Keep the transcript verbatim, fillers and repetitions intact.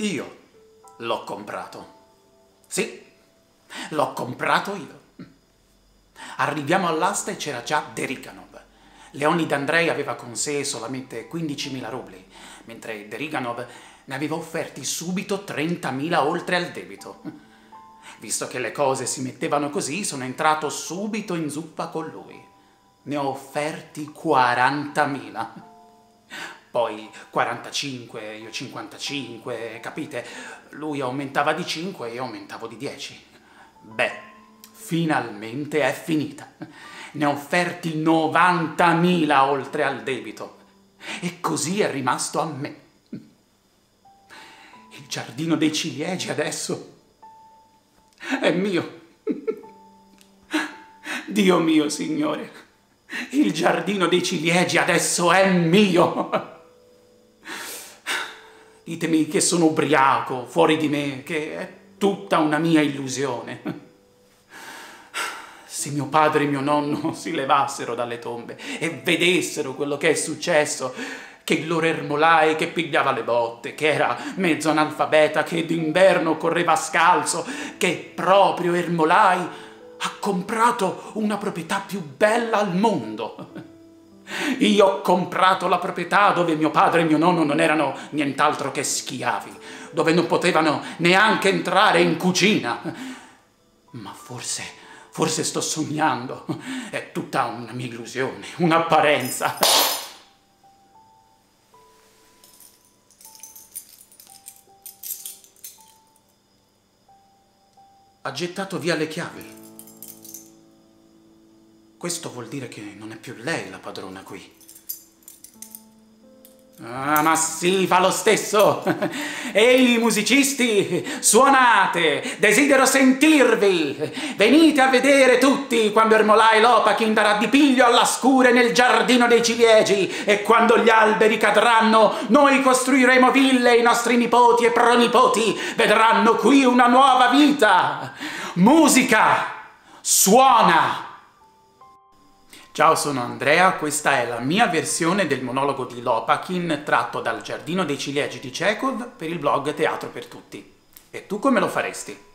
Io l'ho comprato. Sì, l'ho comprato io. Arriviamo all'asta e c'era già Deriganov. Leonid Andrei aveva con sé solamente quindicimila rubli, mentre Deriganov ne aveva offerti subito trentamila oltre al debito. Visto che le cose si mettevano così, sono entrato subito in zuppa con lui. Ne ho offerti quarantamila. Poi quarantacinque, io cinquantacinque, capite? Lui aumentava di cinque e io aumentavo di dieci. Beh, finalmente è finita. Ne ho offerti novantamila oltre al debito. E così è rimasto a me. Il giardino dei ciliegi adesso è mio. Dio mio, Signore, il giardino dei ciliegi adesso è mio. Ditemi che sono ubriaco, fuori di me, che è tutta una mia illusione. Se mio padre e mio nonno si levassero dalle tombe e vedessero quello che è successo, che il loro Ermolai che pigliava le botte, che era mezzo analfabeta, che d'inverno correva scalzo, che proprio Ermolai ha comprato una proprietà più bella al mondo. Io ho comprato la proprietà dove mio padre e mio nonno non erano nient'altro che schiavi, dove non potevano neanche entrare in cucina. Ma forse, forse sto sognando, è tutta una mia illusione, un'apparenza. Ha gettato via le chiavi. Questo vuol dire che non è più lei la padrona qui. Ah, ma sì, fa lo stesso! Ehi, musicisti, suonate! Desidero sentirvi! Venite a vedere tutti quando Ermolai Lopakin darà di piglio alla scure nel giardino dei ciliegi, e quando gli alberi cadranno noi costruiremo ville, i nostri nipoti e pronipoti vedranno qui una nuova vita! Musica! Suona! Ciao, sono Andrea, questa è la mia versione del monologo di Lopakin tratto dal Giardino dei ciliegi di Chekhov per il blog Teatro per Tutti. E tu come lo faresti?